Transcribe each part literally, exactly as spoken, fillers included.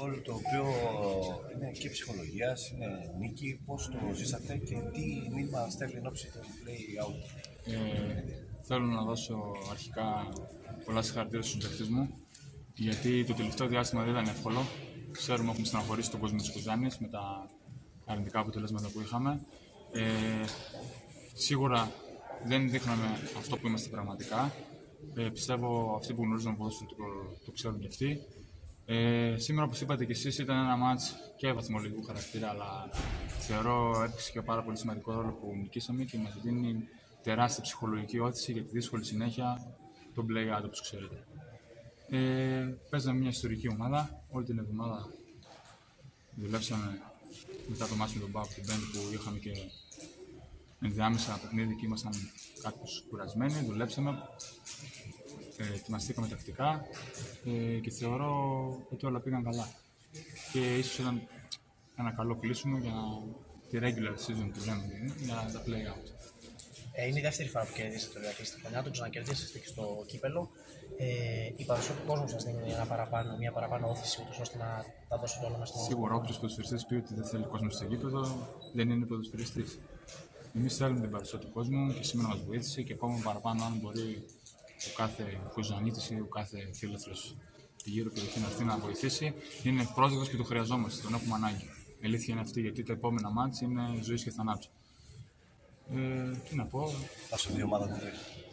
γκολ το οποίο είναι και ψυχολογίας, είναι νίκη. Πώς το ζήσατε και τι μήνυμα στέλνει εν ώψη του play-out? Ε, θέλω να δώσω αρχικά πολλά συγχαρητήρια στους παίκτες μου, γιατί το τελευταίο διάστημα δεν ήταν εύκολο. Ξέρουμε έχουμε στεναχωρήσει τον κόσμο της Κοζάνης με τα αρνητικά αποτελέσματα που είχαμε. Ε, σίγουρα δεν δείχναμε αυτό που είμαστε πραγματικά. Ε, πιστεύω αυτοί που γνωρίζουν το ποδόσφαιρο το, το ξέρουν και αυτοί. Ε, σήμερα, όπως είπατε και εσείς, ήταν ένα μάτς και βαθμολογικού χαρακτήρα, αλλά θεωρώ έπαιξε και πάρα πολύ σημαντικό ρόλο που νικήσαμε και μας δίνει τεράστια ψυχολογική όθηση για τη δύσκολη συνέχεια των play-out, όπως ξέρετε. Ε, παίζαμε μια ιστορική ομάδα, όλη την εβδομάδα δουλέψαμε μετά το μάτς με τον ΠΑΟΚ την Πέμπτη που είχαμε και ενδιάμεσα παιχνίδι και ήμασταν κάπως κουρασμένοι, δουλέψαμε, ε, ετοιμαστήκαμε τακτικά ε, και θεωρώ ότι όλα πήγαν καλά. Και ίσως ήταν ένα καλό κλείσιμο για τη regular season που λέμε, για τα play-out. Ε, είναι η δεύτερη φορά που κερδίσετε το Ηρακλή στη χρονιά, το ξανακερδίσετε και στο κύπελο. Ε, η παρουσία του κόσμου σας δίνει ένα παραπάνω, μια παραπάνω όθηση, ούτως ώστε να τα δώσετε όλα μέσα στο. Σίγουρα, όποιος ποδοσφαιριστής πει ότι δεν θέλει κόσμο στο γήπεδο, δεν είναι ποδοσφαιριστής. Εμείς θέλουμε την παρουσία του κόσμου και σήμερα μας βοήθησε και ακόμα παραπάνω, αν μπορεί ο κάθε Κοζανίτης ή ο κάθε φίλαθλος τη γύρω περιοχή να έρθει να βοηθήσει. Είναι ευπρόσδεκτος και το χρειαζόμαστε, τον έχουμε ανάγκη. Η αλήθεια είναι αυτή, γιατί τα επόμενα μάτς είναι ζωής και θανάτου. Ε, τι να πω. Θα σου δει η ομάδα του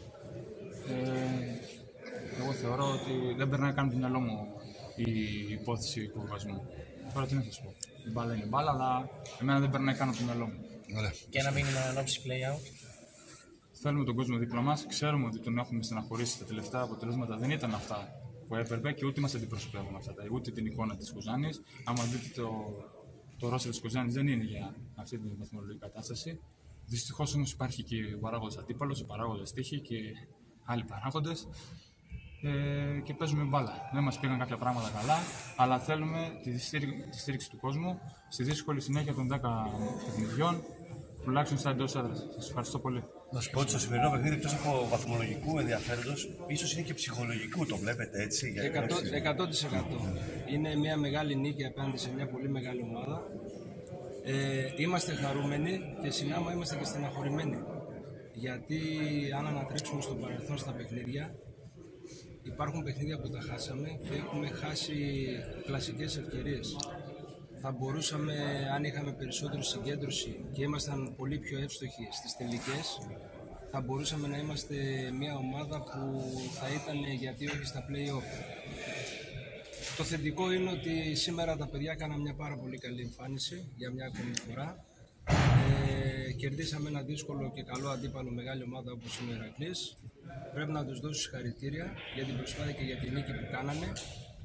ε, Εγώ θεωρώ ότι δεν περνάει καν το μυαλό μου η υπόθεση υποβιβασμού. Τώρα τι να σας πω. Η μπάλα είναι μπάλα, αλλά εμένα δεν περνάει καν από το μυαλό μου. Ωραία. Και ένα μήνυμα εν ώψη play-out. Θέλουμε τον κόσμο δίπλα μας. Ξέρουμε ότι τον έχουμε στεναχωρήσει. Τα τελευταία αποτελέσματα δεν ήταν αυτά που έπρεπε και ούτε μας αντιπροσωπεύουν αυτά. Ούτε την εικόνα της Κοζάνης. Άμα δείτε το, το ρόστερ της Κοζάνης δεν είναι για αυτή την βαθμολογική κατάσταση. Δυστυχώς όμως υπάρχει και ο παράγοντας αντίπαλος, ο παράγοντας τύχη και άλλοι παράγοντες. Ε, και παίζουμε μπάλα. Δεν μας πήγαν κάποια πράγματα καλά, αλλά θέλουμε τη, στήρι, τη στήριξη του κόσμου στη δύσκολη συνέχεια των δέκα παιχνιδιών, τουλάχιστον στα εντός έδρας. Σας ευχαριστώ πολύ. Να σου πω ότι στο σημερινό παιχνίδι, εκτός από βαθμολογικού ενδιαφέροντος, ίσως είναι και ψυχολογικού, το βλέπετε έτσι? εκατό τοις εκατό. Είναι μια μεγάλη νίκη απέναντι σε μια πολύ μεγάλη ομάδα. Ε, είμαστε χαρούμενοι και συνάμα είμαστε και στεναχωρημένοι. Γιατί αν ανατρέξουμε στο παρελθόν στα παιχνίδια, υπάρχουν παιχνίδια που τα χάσαμε και έχουμε χάσει κλασικές ευκαιρίες. Θα μπορούσαμε, αν είχαμε περισσότερη συγκέντρωση και ήμασταν πολύ πιο εύστοχοι στις τελικές, θα μπορούσαμε να είμαστε μια ομάδα που θα ήταν γιατί όχι στα play-off. Το θετικό είναι ότι σήμερα τα παιδιά έκαναν μια πάρα πολύ καλή εμφάνιση για μια ακόμη φορά. Ε, κερδίσαμε ένα δύσκολο και καλό αντίπαλο, μεγάλη ομάδα όπως είναι ο Ηρακλής. Πρέπει να τους δώσω συγχαρητήρια για την προσπάθεια και για την νίκη που κάνανε.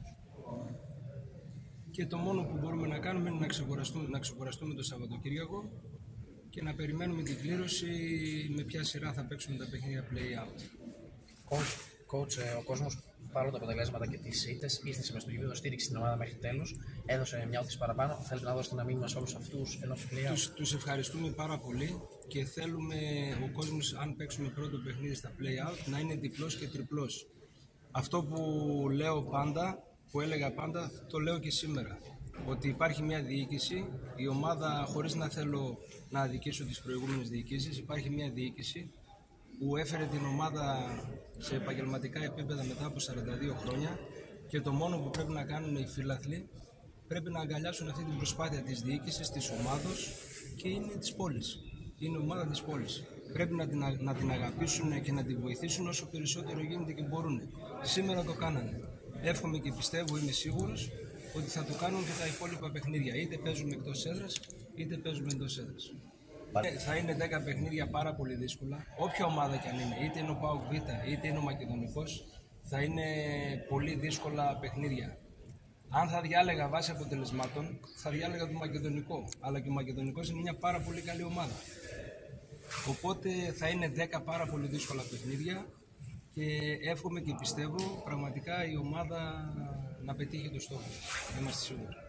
Και το μόνο που μπορούμε να κάνουμε είναι να ξεκουραστούμε, να ξεκουραστούμε το Σαββατοκύριακο και να περιμένουμε την κλήρωση με ποια σειρά θα παίξουμε τα παιχνίδια play-out. Coach, coach, ο κόσμος παρόλο τα αποτελέσματα και τις ήττες ήρθε μες στο γήπεδο, στήριξε την ομάδα μέχρι τέλους, έδωσε μια όθηση παραπάνω. Θέλετε να δώσετε ένα μήνυμα σε όλους αυτούς ενός play-out? Τους, τους ευχαριστούμε πάρα πολύ και θέλουμε ο κόσμος, αν παίξουμε πρώτο παιχνίδι στα play-out, να είναι διπλός και τριπλός. Αυτό που λέω πάντα, που έλεγα πάντα, το λέω και σήμερα. Ότι υπάρχει μια διοίκηση, η ομάδα, χωρίς να θέλω να αδικήσω τις προηγούμενες διοικήσεις, υπάρχει μια διοίκηση που έφερε την ομάδα σε επαγγελματικά επίπεδα μετά από σαράντα δύο χρόνια και το μόνο που πρέπει να κάνουν οι φίλαθλοι πρέπει να αγκαλιάσουν αυτή την προσπάθεια της διοίκησης, της ομάδος και είναι της πόλης. Είναι ομάδα της πόλης. Πρέπει να την, να την αγαπήσουν και να την βοηθήσουν όσο περισσότερο γίνεται και μπορούν. Σήμερα το κάνανε. Εύχομαι και πιστεύω, είμαι σίγουρος, ότι θα το κάνουν και τα υπόλοιπα παιχνίδια. Είτε παίζουμε εκτός έδρας, είτε παίζουμε εντός έδρας. Θα είναι δέκα παιχνίδια πάρα πολύ δύσκολα. Όποια ομάδα κι αν είναι, είτε είναι ο ΠΑΟΚ Β, είτε είναι ο Μακεδονικός, θα είναι πολύ δύσκολα παιχνίδια. Αν θα διάλεγα βάσει αποτελεσμάτων, θα διάλεγα το Μακεδονικό. Αλλά και ο Μακεδονικός είναι μια πάρα πολύ καλή ομάδα. Οπότε θα είναι δέκα πάρα πολύ δύσκολα παιχνίδια και εύχομαι και πιστεύω πραγματικά η ομάδα να πετύχει το στόχο. Είμαστε σίγουροι.